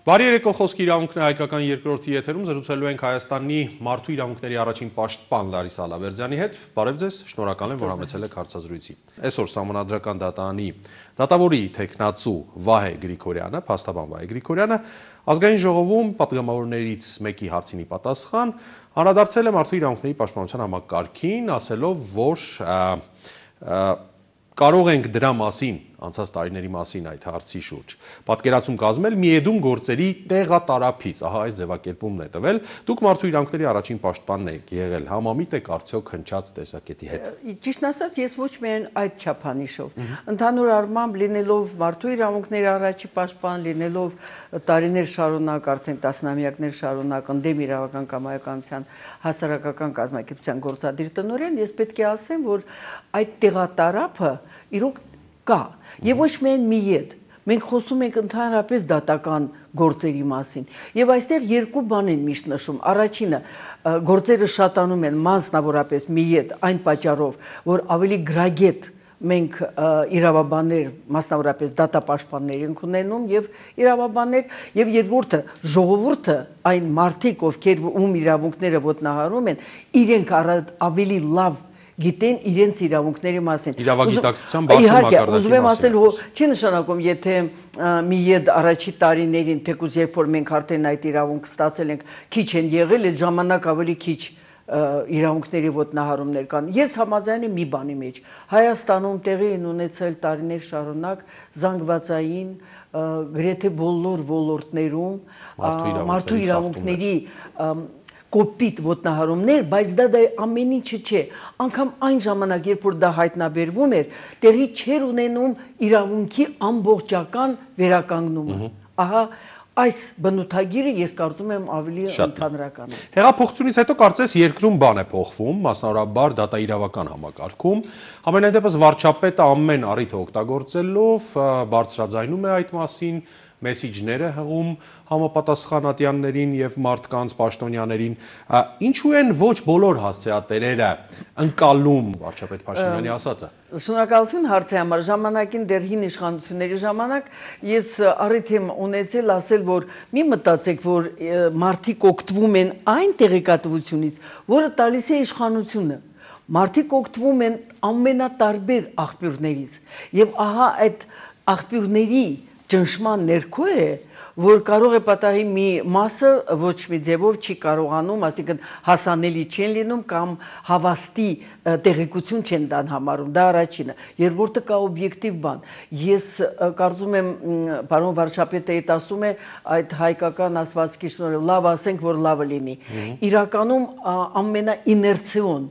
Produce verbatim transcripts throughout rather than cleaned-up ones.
Բարի երեկո խոսքի իրավունքներ հայկական երկրորդի եթերում զրուցելու ենք Հայաստանի մարդու իրավունքների առաջին պաշտպան Լարիսա Ալավերդյանի հետ։ Բարև ձեզ, շնորհակալ եմ, որ համեցել եք հարցազրույցի։ Այսօր Սահմանադրական դատարանի դատավորի թեկնածու Վահե Գրիգորյանը, փաստաբան Վահե Գրիգորյանը, ազգային ժողովում պատգամավորներից մեկի հարցինի պատասխան անդրադարձել է մարդու իրավունքների պաշտպանության համակարգին, ասելով, որ կարող ենք դրա մասին, անցած տարիների մասին այդ հարցի շուրջ, պատկերացում կազմել միեդում գործերի տեղատարափից, ահա այս ձևակերպումն է տվել, դուք մարդու իրավունքների առաջին պաշտպանն եք եղել, համամիտ եք արդյոք հնչած տեսակետի հետ։ Ճիշտն ասած, ես ոչ միայն այդ չափանիշով, ընդհանուր առմամբ լինելով մարդու իրավունքների առաջին պաշտպան, լինելով տարիներ շարունակ, արդեն տասնամյակներ շարունակ ընդդեմ իրավական կամայականության հասարակական կազմակերպության գործադիր տնօրեն, ես պետք է ասեմ, որ այդ տեղատարափը իրոք կա եւ ոչ միայն մի ետ մենք խոսում ենք ընդհանրապես դատական գործերի մասին եւ այստեղ երկու բան են միշտ նշում առաջինը գործերը շատանում են մասնավորապես մի ետ այն պատճառով որ ավելի գրագետ մենք իրավաբաններ մասնավորապես դատապաշտպաններ ենք ունենում եւ իրավաբաններ եւ երկրորդը ժողովուրդը այն մարդիկ ովքեր ում իրավունքները ոտնահարում են իրենք ավելի լավ գիտեն իրենց իրավունքների մասին։ Իրավագիտակցության բարձր մակարդակի ուզում եմ ասել, որ չի նշանակում, եթե մի ետ առաջի տարիներին, թեկուզ երբ որ մենք արդեն այդ իրավունք ստացել ենք, քիչ են եղել, այդ ժամանակ ավելի քիչ իրավունքների ոտնահարումներ կան։ Ես համաձայն եմ մի բանի մեջ։ Հայաստանում տեղի են ունեցել տարիներ շարունակ զանգվածային գրեթե բոլոր ոլորտներում մարդու իրավունքների կոպիտ ոտնահարումներ, բայց դա դա ամեն ինչը չէ, անգամ այն ժամանակ, երբ որ դա հայտնաբերվում էր, տեղի չէր ունենում իրավունքի ամբողջական վերականգնումը։ Ահա այս բնութագիրը ես կարծում եմ ավելի ընդհանրական է։ Հեղափոխությունից հետո կարծես երկրում բան է փոխվում, մասնավորաբար դատաիրավական համակարգում, համենայն դեպս վարչապետը ամեն առիթ օգտագործելով բարձրաձայնում է այդ մասին, մեսիջներ է հղում համապատասխանատյաններին եւ մարդկանց պաշտոնյաներին, ինչու են ոչ բոլոր հասցեատերերը ընկալում վարչապետ Փաշինյանի ասածը։ Շնորհակալություն հարցի համար, ժամանակին դեռ հին իշխանությունների ժամանակ ես առիթ եմ ունեցել ասել, որ մի մտածեք, որ մարդիկ օգտվում են այն տեղեկատվությունից, որը տալիս է իշխանությունը։ Մարդիկ օգտվում են ամենատարբեր աղբյուրներից եւ ահա այդ աղբյուրների ճնշման ներքո է, որ կարող է պատահի մի մասը ոչ մի ձևով չի կարողանում, այսինքն հասանելի չեն լինում կամ հավաստի տեղեկություն չեն դան համարում, դա առաջինը։ Երկրորդը կա օբյեկտիվ բան։ Ես կարծում եմ, պարոն վարչապետը այդ ասում է, այդ հայկական ասվածքի շնորհիվ լավ ասենք, որ լավը լինի։ Իրականում ամենաիներցիոն,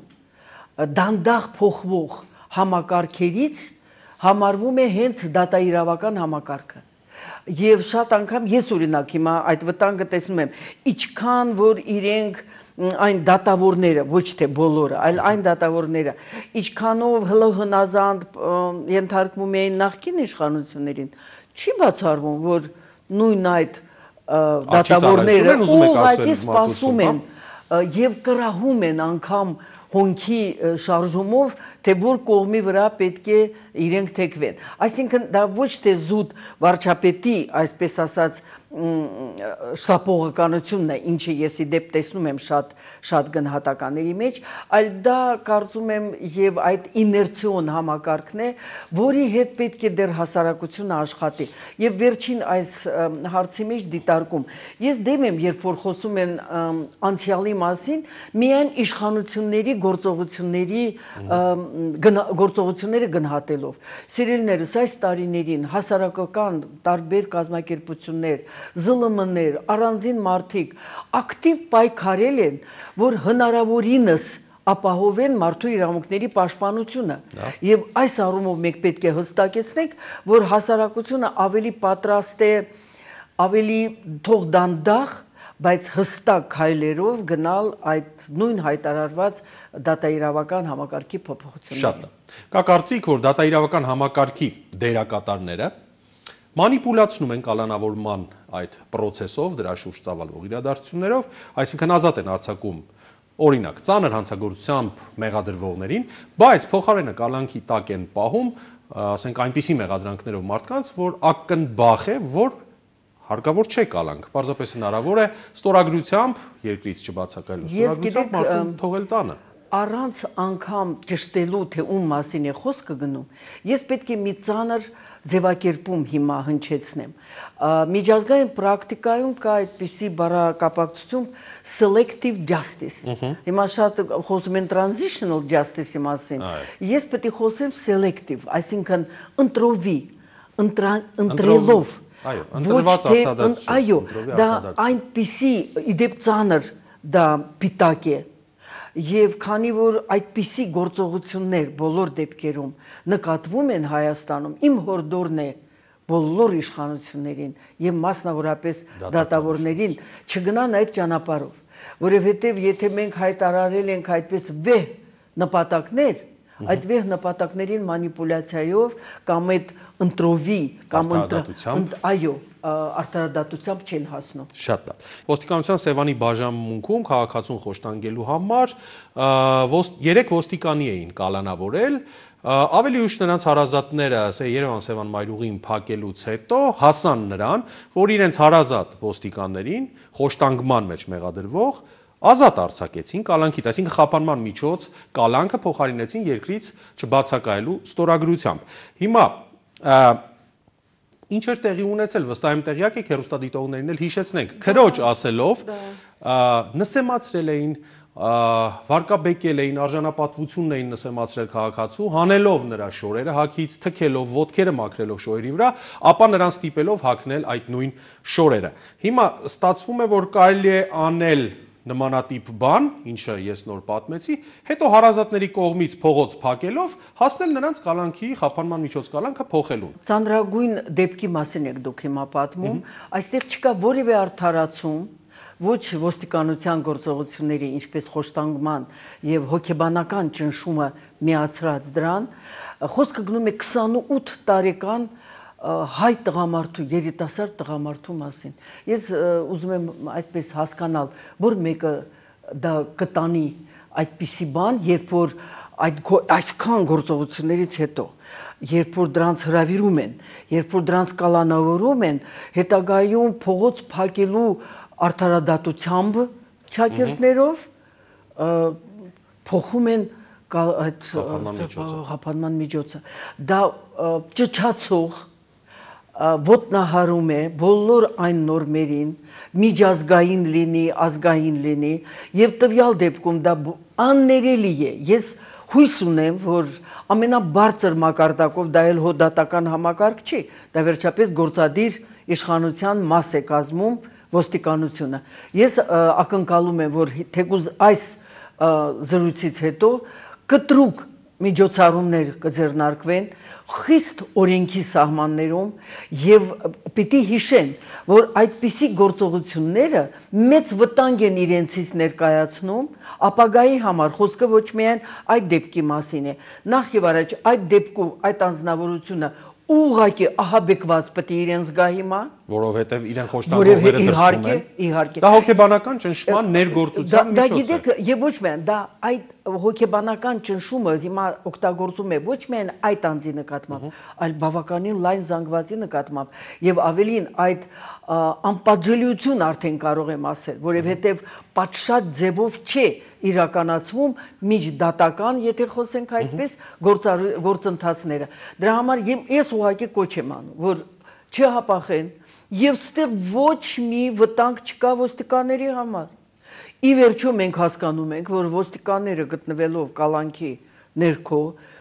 դանդաղ փոխվող համակարգերից համարվում է հենց դատաիրավական համակարգը։ Եվ շատ անգամ ես օրինակ հիմա այդ վտանգը տեսնում եմ, ինչքան որ իրենք այն դատավորները, ոչ թե բոլորը, այլ այն դատավորները, ինչքանով հլհնազանդ ենթարկվում էին նախկին իշխանություններին, չի բացառվում, որ նույն այդ դատավորները ուղղակի սպասում են եւ կռահում են անգամ հոնքի շարժումով, թե որ կողմի վրա պետք է իրենք թեքվեն։ Այսինքն դա ոչ թե զուտ վարչապետի, այսպես ասած, շտապողականությունն է, ինչը ես ի դեպ տեսնում եմ շատ շատ գնահատականների մեջ, այլ դա կարծում եմ եւ այդ իներցիոն համակարգն է, որի հետ պետք է դեռ հասարակությունը աշխատի։ Եվ վերջին այս հարցի մեջ դիտարկում։ Ես դեմ եմ, երբ որ խոսում են անցյալի մասին, միայն իշխանությունների գործողությունների գործողությունները գնահատելով։ Սիրելիներս, այս տարիներին հասարակական տարբեր կազմակերպություններ ԶԼՄ-ներ, առանձին մարդիկ ակտիվ պայքարել են, որ հնարավորինս ապահովեն մարդու իրավունքների պաշտպանությունը։ Եվ այս առումով մենք պետք է հստակեցնենք, որ հասարակությունը ավելի պատրաստ է, ավելի թող դանդաղ, բայց հստակ քայլերով գնալ այդ նույն հայտարարված դատաիրավական համակարգի փոփոխություններին։ Շատ է։ Կա կարծիք, որ դատաիրավական համակարգի դերակատարները մանիպուլացնում են կալանավորման այդ պրոցեսով, դրա շուրջ ծավալվող իրադարձություններով, այսինքն ազատ են արձակում օրինակ ծանր հանցագործությամբ մեղադրվողներին, բայց փոխարենը կալանքի տակ են պահում, ասենք այնպիսի մեղադրանքներով մարդկանց, որ ակնբախ է, որ հարկավոր չէ կալանք, պարզապես հնարավոր է ստորագրությամբ երկրից չբացակայելու, ստորագրությամբ մարդուն թողել տանը։ Առանց անգամ ճշտելու, թե ում մասին է խոսքը գնում, ես պետք է մի ծանր ձևակերպում հիմա հնչեցնեմ։ Միջազգային պրակտիկայում կա այդպիսի բառակապակցություն selective justice։ Հիմա շատ խոսում են transitional justice-ի մասին։ Ես պետք է խոսեմ selective, այսինքն ընտրովի, ընտրելով։ Այո, ընտրված արտադատություն։ Այո, դա այնպիսի իդեպ ծանր դա պիտակ է։ Եվ քանի որ այդպիսի գործողություններ բոլոր դեպքերում նկատվում են Հայաստանում, իմ հորդորն է բոլոր իշխանություններին եւ մասնավորապես դատավորներին չգնան այդ ճանապարհով, որովհետեւ եթե մենք հայտարարել ենք այդպես վեհ նպատակներ, այդ վեհ նպատակներին մանիպուլյացիայով կամ այդ ընտրովի կամ այո արտարադատությամբ չեն հասնում։ Շատ լավ։ Ոստիկանության Սևանի բաժանմունքում քաղաքացուն խոշտանգելու համար երեք ոստիկանի էին կալանավորել, ավելի ուշ նրանց հարազատները Երևան-Սևան մայրուղին փակելուց հետո հասան նրան, որ իրենց հարազատ ոստիկաններին խոշտանգման մեջ մեղադրվող ազատ արձակեցին կալանքից, այսինքն խափանման միջոց կալանքը փոխարինեցին երկրից չբացակայելու ստորագրությամբ։ Հիմա ինչ էր տեղի ունեցել, վստահ եմ տեղյակ եք, հեռուստադիտողներին էլ հիշեցնենք, քրոջ ասելով նսեմացրել էին, վարկաբեկել էին, արժանապատվությունն էին նսեմացրել քաղաքացու, հանելով նրա շորերը հագից, թքելով, ոտքերը մաքրելով շորերի վրա, ապա նրան ստիպելով հագնել այդ նույն շորերը։ Հիմա ստացվում է, որ կարելի է անել նմանատիպ բան, ինչը ես նոր պատմեցի, հետո հարազատների կողմից փողոց փակելով հասնել նրանց կալանքի խափանման միջոց կալանքը փոխելուն։ Ծանրագույն դեպքի մասին եք դուք հիմա պատմում, այստեղ չկա որևէ արդարացում, ոչ ոստիկանության գործողությունների, ինչպես խոշտանգման եւ հոգեբանական ճնշումը միացրած դրան, խոսքը գնում է քսանութ տարեկան հայ տղամարդու, երիտասարդ տղամարդու մասին։ Ես ուզում եմ այդպես հասկանալ, որ մեկը դա կտանի այդպիսի բան, երբ որ այսքան գործողություններից հետո, երբ որ դրանց հրավիրում են, երբ որ դրանց կալանավորում են, հետագայում փողոց փակելու արդարադատությամբ ճակերտներով փոխում են խափանման միջոցը։ Դա ճչացող ոտնահարում է բոլոր այն նորմերին, միջազգային լինի, ազգային լինի, եւ տվյալ դեպքում դա աններելի է։ Ես հույս ունեմ, որ ամենաբարձր մակարդակով դա էլ հոդատական համակարգ չի, դա վերջապես գործադիր իշխանության մաս է կազմում ոստիկանությունը։ Ես ակնկալում եմ, որ թեկուզ այս զրույցից հետո կտրուկ միջոցառումներ կձեռնարկվեն խիստ օրենքի սահմաններում եւ պիտի հիշեն, որ այդպիսի գործողությունները մեծ վտանգ են իրենցից ներկայացնում, ապագայի համար խոսքը ոչ միայն այդ դեպքի մասին է, նախ եւ առաջ այդ դեպքում այդ անձնավորությունը ուղղակի ահաբեկված պետք է իրեն զգա հիմա, որովհետև իրեն խոշտանգողները դրսում են։ Իհարկե, դա հոգեբանական ճնշման ներգործության միջոց է։ Դա գիտեք, եւ ոչ միայն դա այդ հոգեբանական ճնշումը հիմա օգտագործում է ոչ միայն այդ անձի նկատմամբ, այլ բավականին լայն զանգվածի նկատմամբ եւ ավելին այդ անպատժելիություն արդեն կարող եմ ասել, որովհետեւ պատշաճ ձևով չէ իրականացվում միջդատական, եթե խոսենք այդպես, գործընթացները։ Դրա համար ես ուղղակի կոչ եմ անում, որ չհապախեն եւ ստեղ ոչ մի վտանգ չկա ոստիկանների համար։ Ի վերջո մենք հասկանում ենք, որ ոստիկանները գտնվելով կալանքի ներքո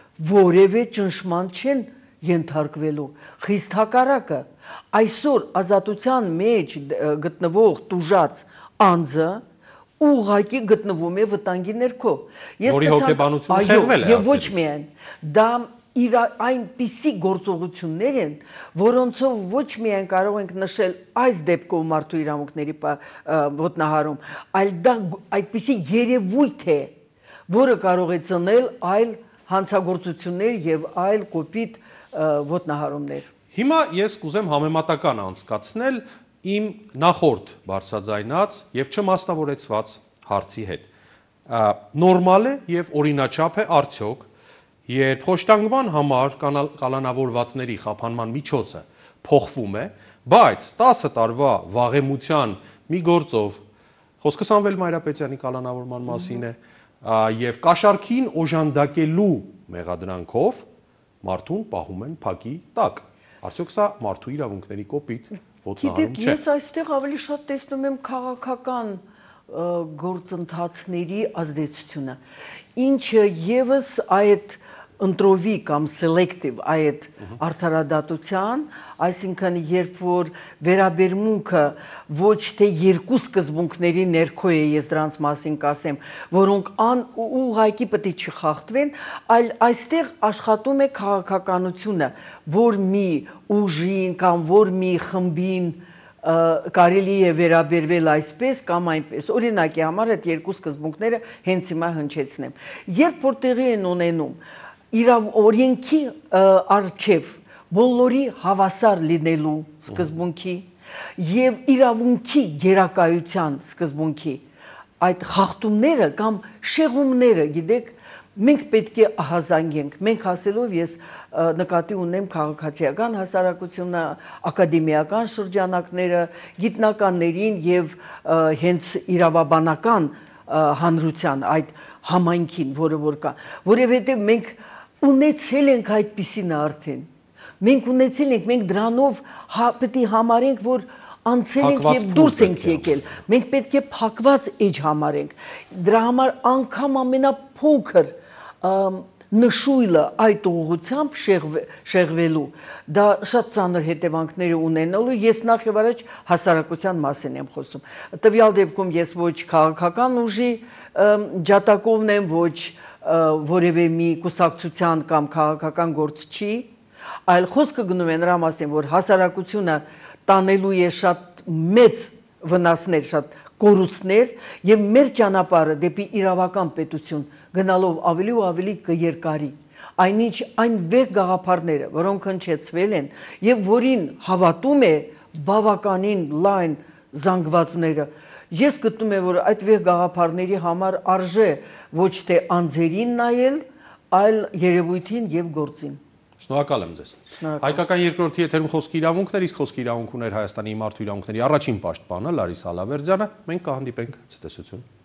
որևէ ճնշման չեն ենթարկվելու, խիստ հակառակը։ Այսօր ազատության մեջ գտնվող տուժած անձը ուղղակի գտնվում է վտանգի ներքո։ Որի հոգեբանությունը խեղվել է։ Եվ ոչ միայն, դա իր այնպիսի գործողություններ են, որոնցով ոչ միայն կարող ենք նշել այս դեպքով մարդու իրավունքների ոտնահարում, այլ դա այդպիսի երևույթ է, որը կարող է ծնել այլ հանցագործություններ եւ այլ կոպիտ ոտնահարումներ։ Հիմա ես կուզեմ համեմատական անցկացնել իմ նախորդ բարձրաձայնած եւ չմասնավորեցված հարցի հետ։ Նորմալ է եւ օրինաչափ է արդյոք, երբ խոշտանգման համար կալանավորվածների խափանման միջոցը փոխվում է, բայց տասը տարվա վաղեմության մի գործով, խոսքը Սամվել Մայրապետյանի կալանավորման մասին է, եւ կաշառքին օժանդակելու մեղադրանքով մարդուն պահում են փակի տակ։ Արդյոք սա մարդու իրավունքների կոպիտ ոտնահարում չէ։ Ես այստեղ ավելի շատ տեսնում եմ քաղաքական գործընթացների ազդեցությունը, ինչը եւս այդ ընտրովի կամ selective այդ արդարադատության, այսինքն երբ որ վերաբերմունքը ոչ թե երկու սկզբունքների ներքո է, ես դրանց մասին կասեմ, որոնք ան ուղղակի պետք է չխախտվեն, այլ այստեղ աշխատում է քաղաքականությունը, որ մի ուժին կամ որ մի խմբին կարելի է վերաբերվել այսպես կամ այնպես։ Օրինակի համար այդ երկու սկզբունքները հենց հիմա հնչեցնեմ։ Երբ որ տեղի են ունենում իրավ օրենքի առջև բոլորի հավասար լինելու սկզբունքի եւ իրավունքի գերակայության սկզբունքի այդ խախտումները կամ շեղումները, գիտեք, մենք պետք է ահազանգենք։ Մենք ասելով ես նկատի ունեմ քաղաքացիական հասարակությունը, ակադեմիական շրջանակները, գիտնականներին եւ հենց իրավաբանական հանրության այդ համայնքին, որը որ կա, որովհետեւ մենք ունեցել ենք այդպիսին արդեն։ Մենք ունեցել ենք, մենք դրանով պետք է համարենք, որ անցել ենք եւ դուրս ենք եկել։ Մենք պետք է փակված էջ համարենք։ Դրա համար անգամ ամենափոքր նշույլը այդ ուղղությամբ շեղվելու, դա շատ ծանր հետևանքներ ունենալու, ես նախ եւ առաջ հասարակության մասին եմ խոսում։ Տվյալ դեպքում ես ոչ քաղաքական ուժի ջատակովն եմ, ոչ որևէ մի կուսակցության կամ քաղաքական գործչի, այլ խոսքը գնում է նրա մասին, որ հասարակությունը տանելու է շատ մեծ վնասներ, շատ կորուստներ եւ մեր ճանապարհը դեպի իրավական պետություն գնալով ավելի ու ավելի կերկարի։ Այնինչ այն վեհ գաղափարները, որոնք հնչեցվել են եւ որին հավատում է բավականին լայն զանգվածները, ես գտնում եմ, որ այդ վեհ գաղափարների համար արժե ոչ թե անձերին նայել, այլ երևույթին եւ գործին։ Շնորհակալ եմ ձեզ։ Հայկական երկրորդի եթերում խոսքի իրավունքներ, իսկ խոսքի իրավունք ուներ Հայաստանի մարդու իրավունքների առաջին պաշտպանը Լարիսա Ալավերդյանը։ Մենք կհանդիպենք ցտեսություն։